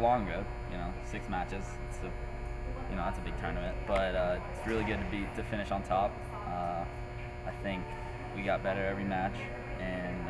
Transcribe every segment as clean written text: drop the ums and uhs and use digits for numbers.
long road. 6 matches. It's that's a big tournament, but it's really good to finish on top. I think we got better every match, and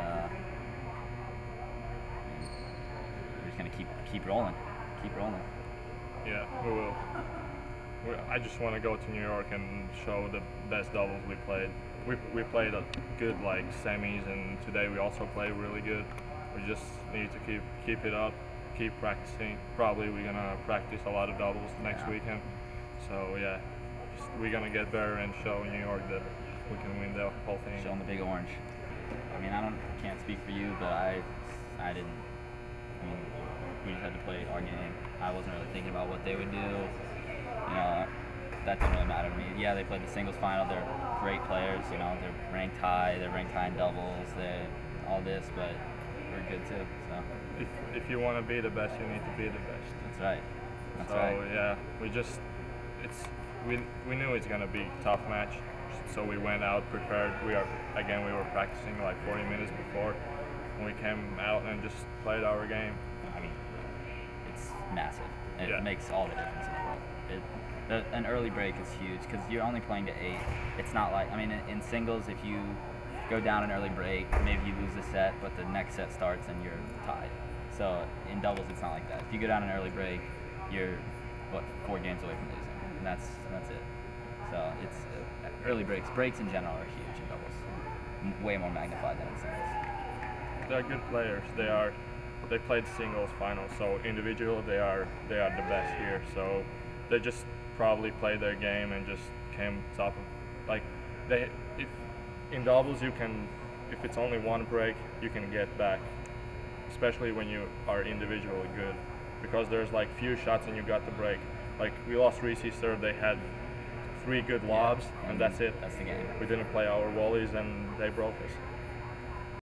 we're just gonna keep rolling. Yeah, we will. I just want to go to New York and show the best doubles we played. We played a good semis, and today we also played really good. We just need to keep it up, keep practicing. Probably we're gonna practice a lot of doubles next weekend. So yeah, we're gonna get better and show New York that we can win the whole thing. Show them the big orange. I mean, can't speak for you, but I didn't. I mean, we just had to play our game. I wasn't really thinking about what they would do. That didn't really matter to me. Yeah, they played the singles final. They're great players. They're ranked high. They're ranked high in doubles. All this, but we're good too. So if you want to be the best, you need to be the best. That's right. So yeah, we knew it's gonna be a tough match. So we went out prepared. We were practicing 40 minutes before, and we came out and just played our game. I mean, it's massive. It makes all the difference in the world. An early break is huge because you're only playing to 8. It's not in singles, if you go down an early break, maybe you lose the set, but the next set starts and you're tied. So in doubles, it's not like that. If you go down an early break, you're 4 games away from losing, and that's it. So it's early breaks in general are huge in doubles, way more magnified than in singles. They're good players. They played singles final, so individually they are the best here. So they just probably played their game and just came top of if in doubles if it's only one break, you can get back, especially when you are individually good, because there's few shots and you got the break. We lost Reese's serve. They had 3 good lobs, and that's it. That's the game. We didn't play our volleys, and they broke us.